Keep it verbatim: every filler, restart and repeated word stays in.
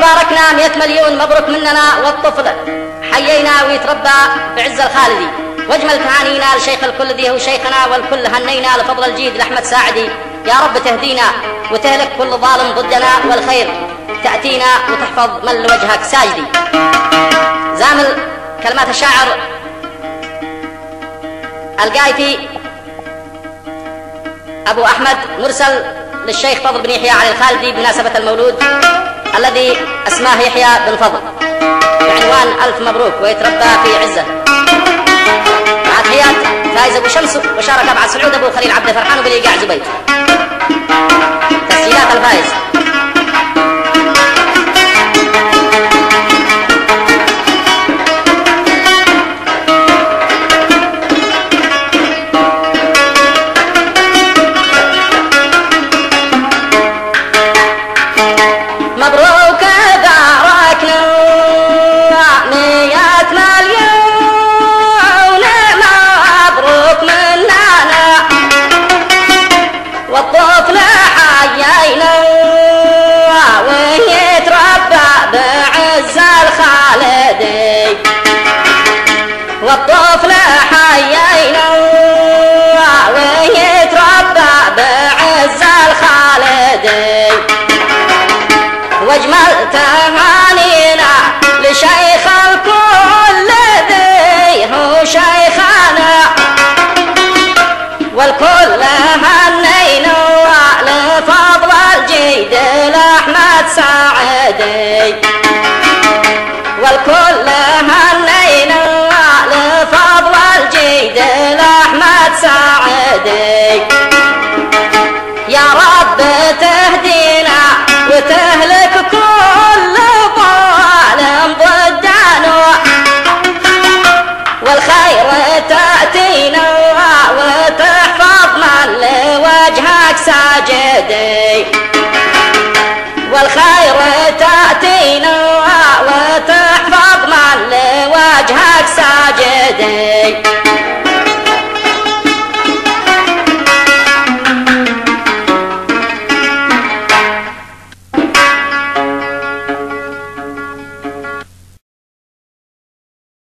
باركنا مئة مليون مبروك مننا، والطفل حيينا ويتربى بعز الخالدي. واجمل تهانينا لشيخ الكل ذي هو شيخنا، والكل هنينا لفضل الجيد لأحمد ساعدي. يا رب تهدينا وتهلك كل ظالم ضدنا، والخير تأتينا وتحفظ من لوجهك ساجدي. زامل كلمات الشاعر القايفي أبو أحمد مرسل للشيخ فضل بن يحيى علي الخالدي بمناسبة المولود الذي اسماه يحيى بن فضل، بعنوان ألف مبروك ويتربى في عزة. مع تحيات فايز أبو شمس، وشارك مع سعود أبو خليل عبد فرحان وبالإيقاع زبيد. تسجيلات الفايز. مبروك باركنا مئة مليون، مبروك مننا والطفل حيينا ويتربى بعز الخالدي. والطفل حيينا ويتربى بعز الخالدي. واجمل تهانينا لشيخ الكل ذي هو شيخنا، والكل هنينا لفضل الجيد لأحمد ساعدي. والكل هنينا لفضل الجيد لأحمد ساعدي. يا رب تهدينا وتهدينا